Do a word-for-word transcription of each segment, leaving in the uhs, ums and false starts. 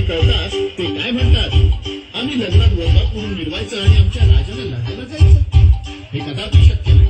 कळताच ते काय म्हणतात, आम्ही लग्नात बोलबा करून मिरवायचं आणि आमच्या राजाला लग्नाला जायचं. हे कदापि शक्य नाही.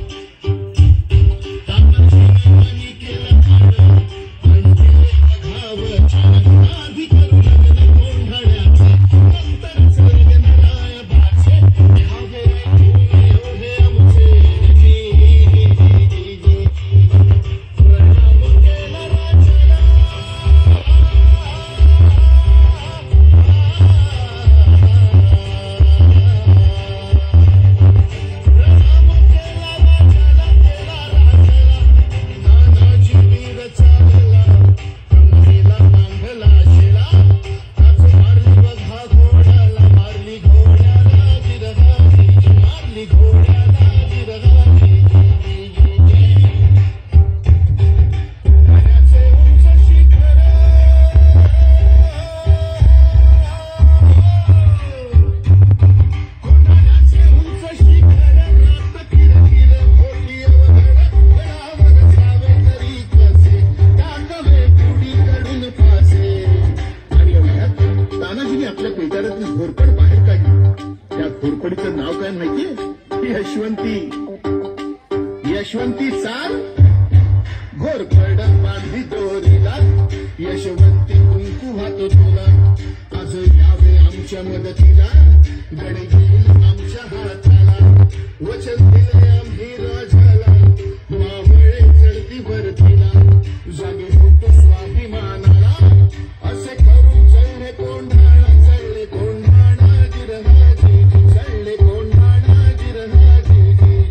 यशवंती चाल घोरपड बांधी दोरीला, यशवंती कुंकू वाहतो तुला, आज यावे आमच्या मदतीला, गडे घेईल आमच्या हाताला, वचन दिले आम्ही राजाला, मावळे चढती भरतीला, जागे होतो स्वाभिमानाला, असे करून चढले कोंढाणा, चढले कोंढाणा गिरहाजी, चढले कोंढाणा गिरहाजी.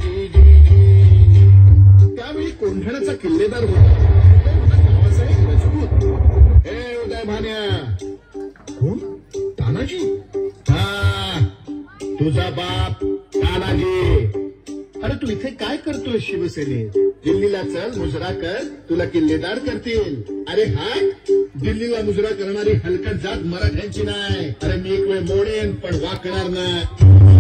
त्यावेळी कोंढाण्याचा किल्लेदार होता नावाचा एक रजपूत. हे उदय भान्या, कोण? तानाजी? हा, तुझा बाप तानाजी. अरे तू इथे काय करतोय शिवसेनेत? दिल्लीला चल, मुजरा कर, तुला किल्लेदार करतील. अरे हा, दिल्लीला मुजरा करणारी हलकट जात मराठ्यांची नाही. अरे मी एक वेळ मोडेन पण वाकणार नाही.